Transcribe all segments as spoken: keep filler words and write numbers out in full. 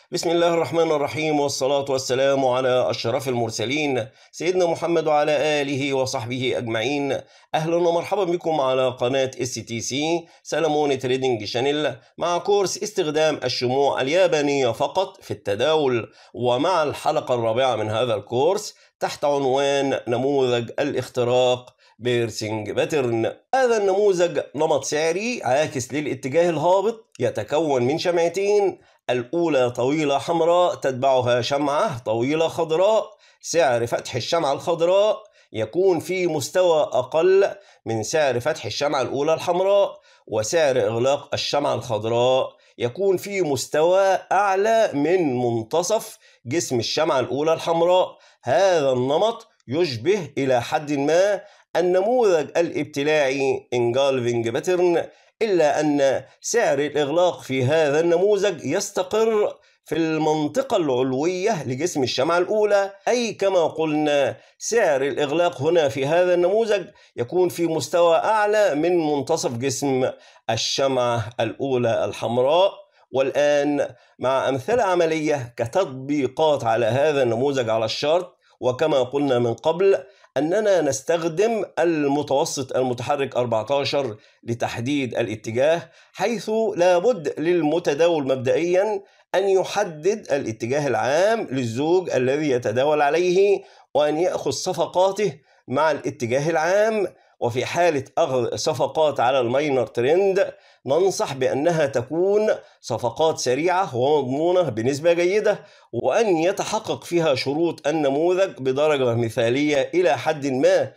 بسم الله الرحمن الرحيم، والصلاة والسلام على أشرف المرسلين سيدنا محمد وعلى آله وصحبه أجمعين. أهلا ومرحبا بكم على قناة اس تي سي سلمون تريدنج شانل مع كورس استخدام الشموع اليابانية فقط في التداول، ومع الحلقة الرابعة من هذا الكورس تحت عنوان نموذج الاختراق بيرسينج باترن. هذا النموذج نمط سعري عاكس للاتجاه الهابط، يتكون من شمعتين، الأولى طويلة حمراء تتبعها شمعة طويلة خضراء. سعر فتح الشمعة الخضراء يكون في مستوى أقل من سعر فتح الشمعة الأولى الحمراء، وسعر إغلاق الشمعة الخضراء يكون في مستوى أعلى من منتصف جسم الشمعة الأولى الحمراء. هذا النمط يشبه إلى حد ما النموذج الابتلاعي انجالفينج باترن، إلا أن سعر الإغلاق في هذا النموذج يستقر في المنطقة العلوية لجسم الشمعة الأولى، أي كما قلنا سعر الإغلاق هنا في هذا النموذج يكون في مستوى أعلى من منتصف جسم الشمعة الأولى الحمراء. والآن مع أمثلة عملية كتطبيقات على هذا النموذج على الشارت، وكما قلنا من قبل أننا نستخدم المتوسط المتحرك أربعة عشر لتحديد الاتجاه، حيث لابد للمتداول مبدئيا أن يحدد الاتجاه العام للزوج الذي يتداول عليه، وأن يأخذ صفقاته مع الاتجاه العام. وفي حالة أخذ صفقات على الماينر ترند ننصح بأنها تكون صفقات سريعة ومضمونة بنسبة جيدة، وأن يتحقق فيها شروط النموذج بدرجة مثالية إلى حد ما،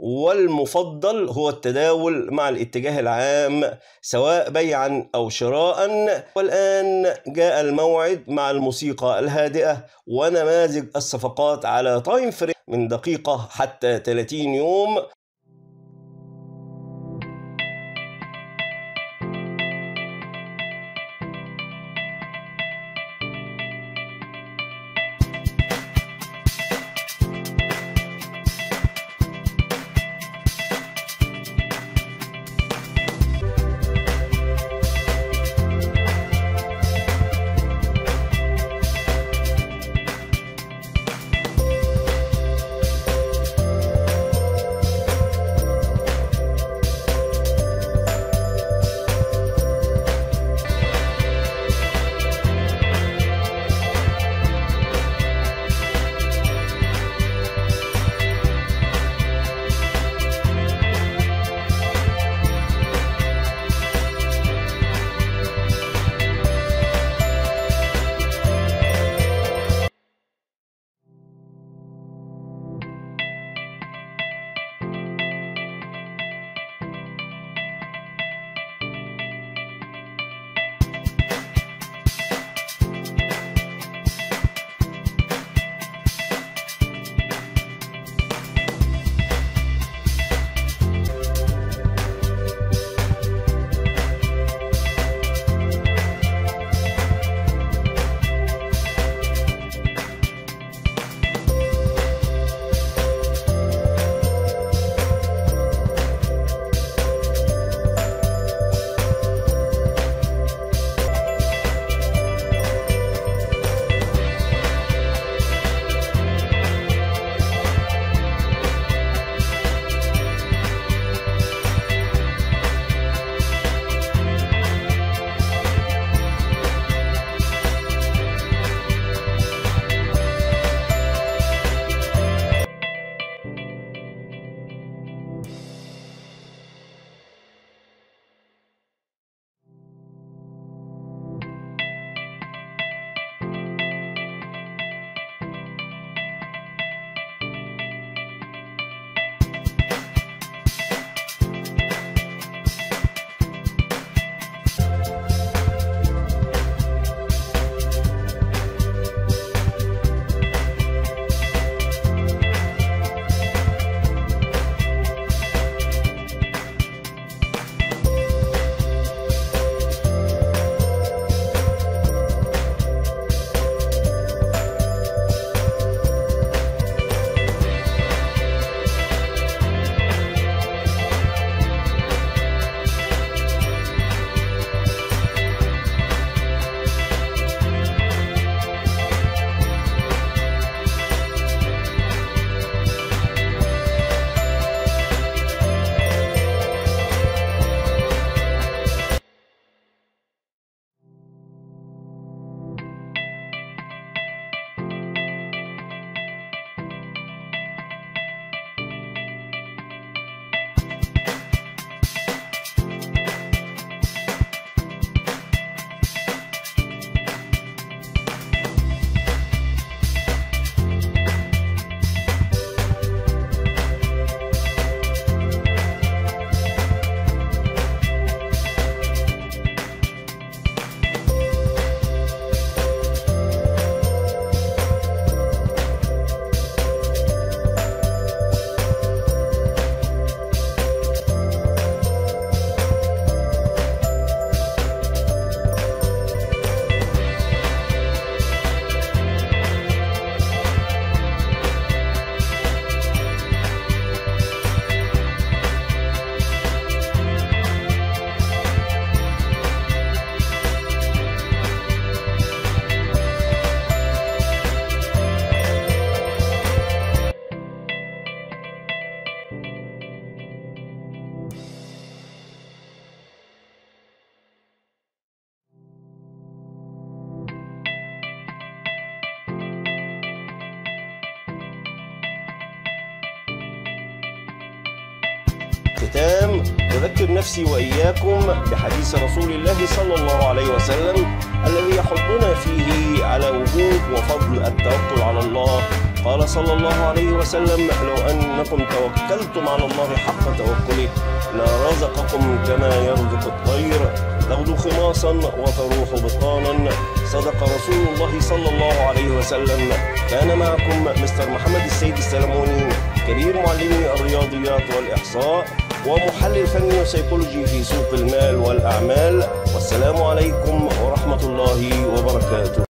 والمفضل هو التداول مع الاتجاه العام سواء بيعا أو شراء. والآن جاء الموعد مع الموسيقى الهادئة ونماذج الصفقات على تايم فريم من دقيقة حتى ثلاثين يوم. الختام أذكر نفسي وإياكم بحديث رسول الله صلى الله عليه وسلم الذي يحضنا فيه على وجوب وفضل التوكل على الله. قال صلى الله عليه وسلم: لو أنكم توكلتم على الله حق توكله لرزقكم كما يرزق الطير تغدو خماصا وتروح بطانا. صدق رسول الله صلى الله عليه وسلم. كان معكم مستر محمد السيد السلموني، كبير معلمي الرياضيات والإحصاء ومحلل فني وسيكولوجي في سوق المال والأعمال. والسلام عليكم ورحمة الله وبركاته.